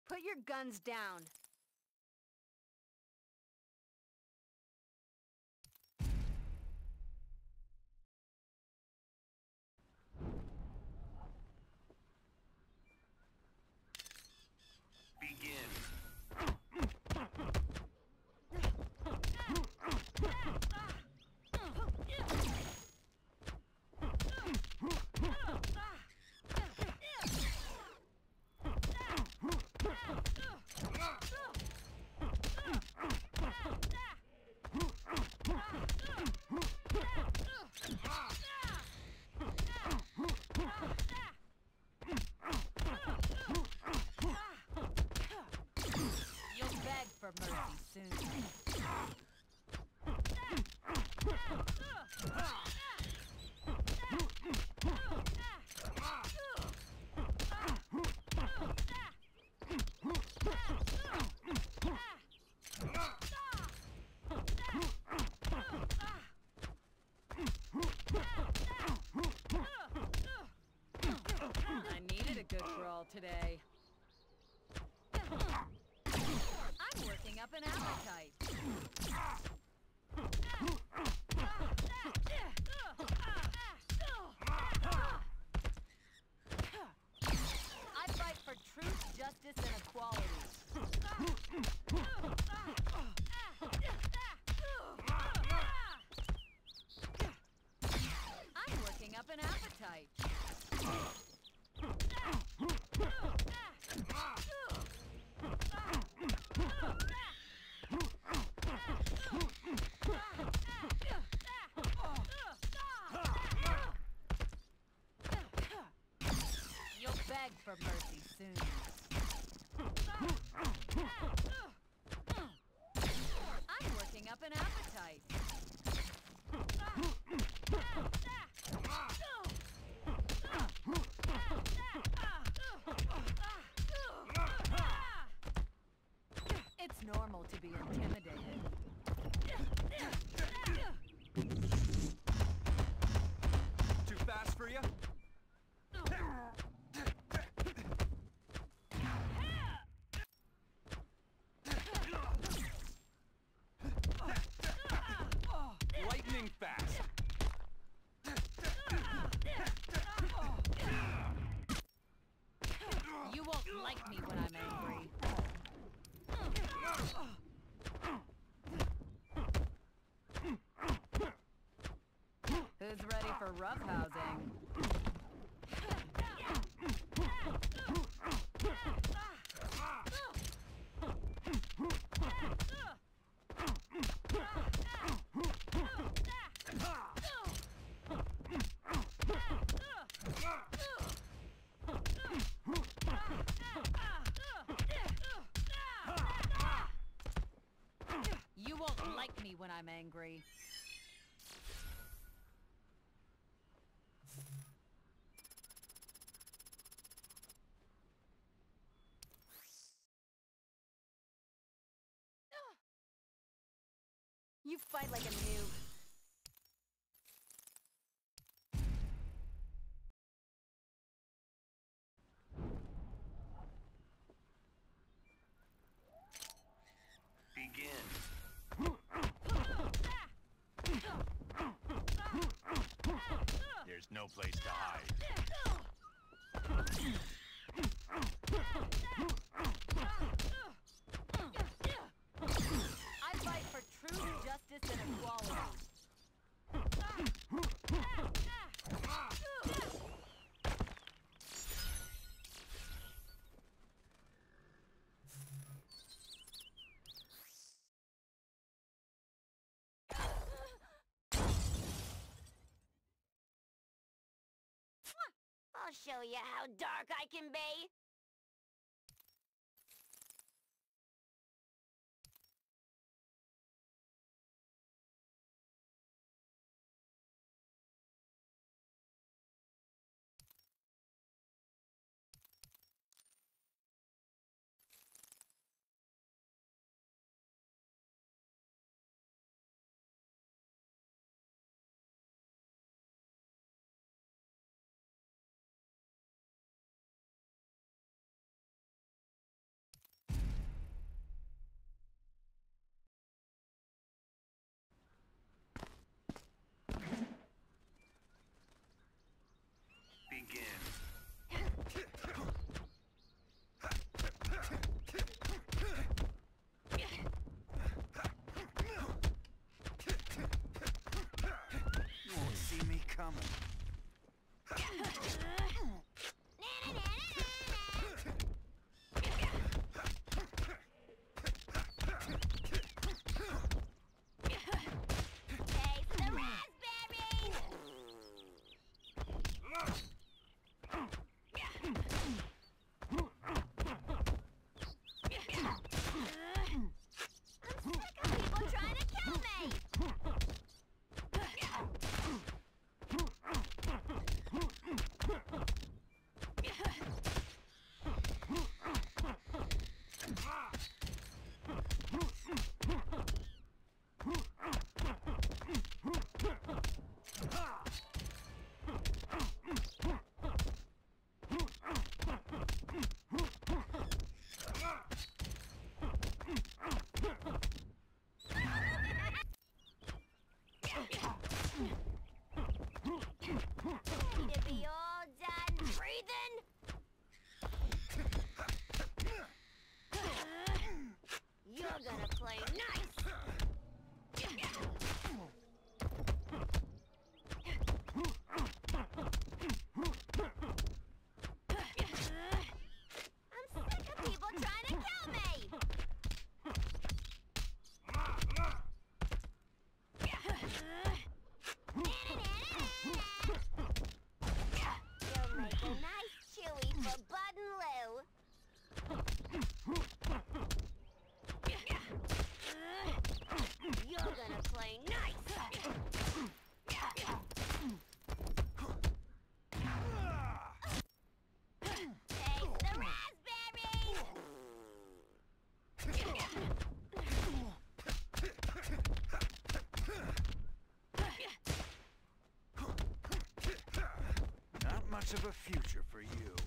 Put your guns down. Begin. You'll beg for mercy soon. I needed a good brawl today. I'm working up an appetite. I fight for truth, justice, and equality. I'm working up an appetite. You'll beg for mercy soon. I'm working up an appetite. It's normal to be intimidated. Too fast for you? Lightning fast. You won't like me when I'm angry. Who's ready for roughhousing? You won't like me when I'm angry. You fight like a noob. Begin. There's no place to hide. I fight for truth, justice, and equality. I'll show you how dark I can be. of a future for you.